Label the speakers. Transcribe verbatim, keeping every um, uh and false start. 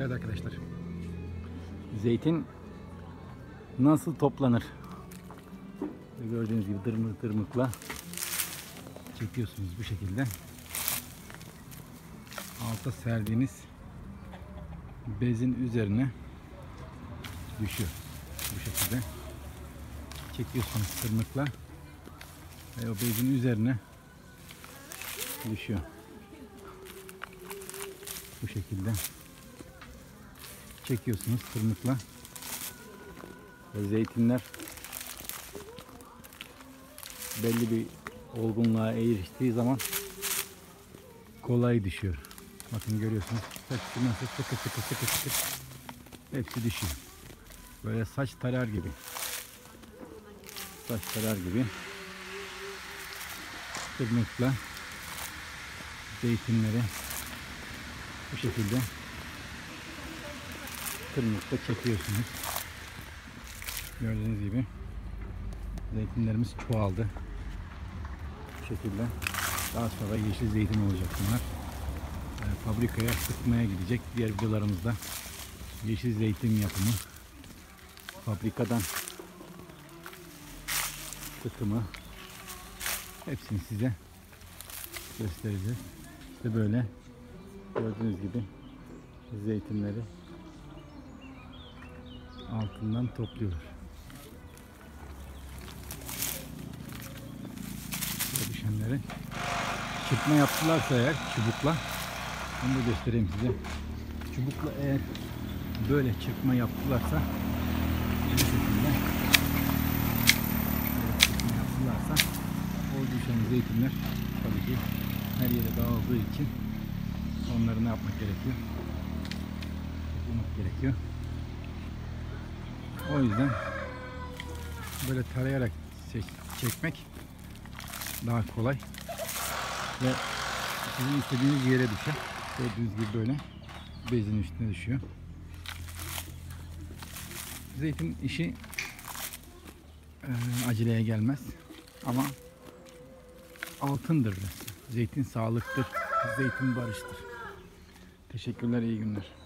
Speaker 1: Evet arkadaşlar.
Speaker 2: Zeytin nasıl toplanır? Gördüğünüz gibi dırmık dırmıkla çekiyorsunuz bu şekilde.
Speaker 1: Alta serdiğiniz bezin üzerine düşüyor. Bu şekilde çekiyorsunuz tırmıkla ve o bezin üzerine düşüyor. Bu şekilde çekiyorsunuz tırmıkla
Speaker 2: Ve zeytinler belli bir olgunluğa eriştiği zaman
Speaker 1: kolay düşüyor. Bakın görüyorsunuz. Hepsi nasıl sıkı sıkı sıkı sıkı hepsi düşüyor. Böyle saç tarar gibi. Saç tarar gibi tırmıkla zeytinleri bu şekilde tırmıkla çekiyorsunuz. Gördüğünüz gibi zeytinlerimiz çoğaldı. Bu şekilde. Daha sonra yeşil zeytin olacak bunlar. Yani fabrikaya sıkmaya gidecek. Diğer videolarımızda yeşil zeytin yapımı, fabrikadan sıkımı hepsini size göstereceğiz. İşte böyle gördüğünüz gibi zeytinleri altından topluyorlar. Böyle düşenleri çırpma yaptılarsa eğer çubukla, onu da göstereyim size. Çubukla eğer böyle çırpma yaptılarsa, bu şekilde böyle çırpma yaptılarsa o düşen zeytinler tabii ki her yere dağıldığı için onları ne yapmak gerekiyor? Toplamak gerekiyor. O yüzden böyle tarayarak çekmek daha kolay ve sizin istediğiniz yere düşer. Gördüğünüz gibi böyle bezin üstüne düşüyor. Zeytin işi e, aceleye gelmez ama altındır. Zeytin sağlıktır. Zeytin barıştır. Teşekkürler, iyi günler.